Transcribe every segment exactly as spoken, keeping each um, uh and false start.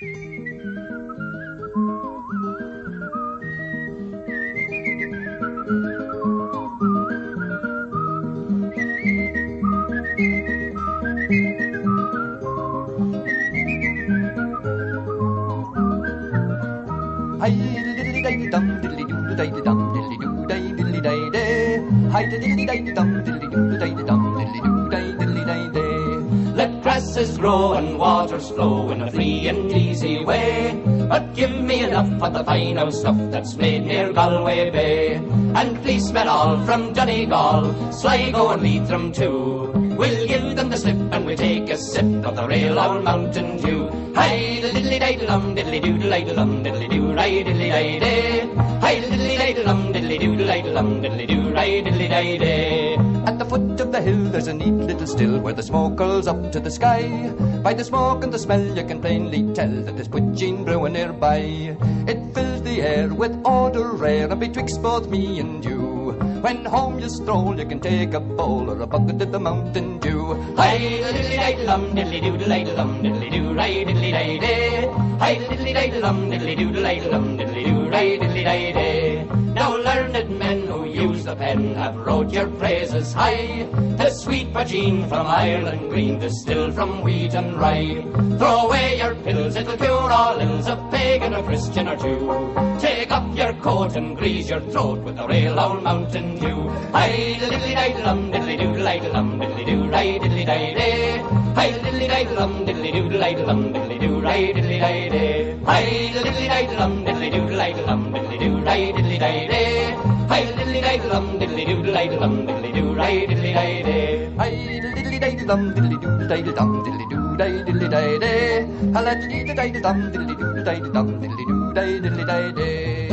Hi diddly day dum diddly doo day dum diddly doo day diddly day day. Hi diddly day dum diddly doo day dum diddly doo day diddly day day. Let grasses grow and waters flow in a free and easy way, but give me enough of the fine old stuff that's made near Galway Bay. And policemen all from Donegal, Sligo and Leitrim too, we'll give them the slip and we'll take a sip of the real old Mountain Dew. Hi diddly day dum diddly doo day dum diddly doo day diddly day day. Hi diddly day dum diddly doo day dum diddly doo day diddly day day. At the foot of the hill there's a neat little still where the smoke curls up to the sky. By the smoke and the smell you can plainly tell that there's poaching brewing nearby. It fills the air with odour rare, and betwixt both me and you, when home you stroll you can take a bowl or a bucket of the Mountain Dew. Hi diddly day dum diddly doo day dum diddly doo day diddly day day. Hi diddly day dum diddly doo day dum diddly doo day diddly day day. Now learned men who use the pen have wrote your praises high. The sweet poteen from Ireland green, distilled from wheat and rye. Throw away your pills, it'll cure all ills, a pagan, a Christian or two. Take up your coat and grease your throat with the real old Mountain Dew. Hi diddly day dum diddly doo day dum diddly doo day diddly day day. Hi diddly day dum diddly doo day dum diddly doo day diddly day day. Hi diddly day dum diddly doo day dum diddly doo day diddly day day. Hi diddly day dum diddly doo day dum diddly doo day diddly day day. Hi diddly day dum diddly doo day dum diddly doo day diddly day day. Hi diddly day dum diddly doo day dum diddly doo day diddly day day.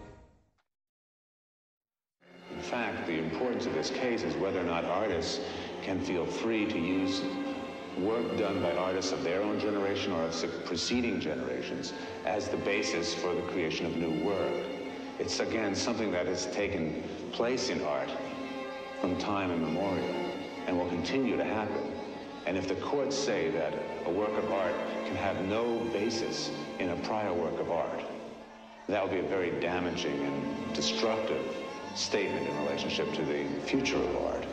In fact, the importance of this case is whether or not artists can feel free to use work done by artists of their own generation or of preceding generations as the basis for the creation of new work. It's, again, something that has taken place in art from time immemorial and will continue to happen. And if the courts say that a work of art can have no basis in a prior work of art, that will be a very damaging and destructive statement in relationship to the future of art.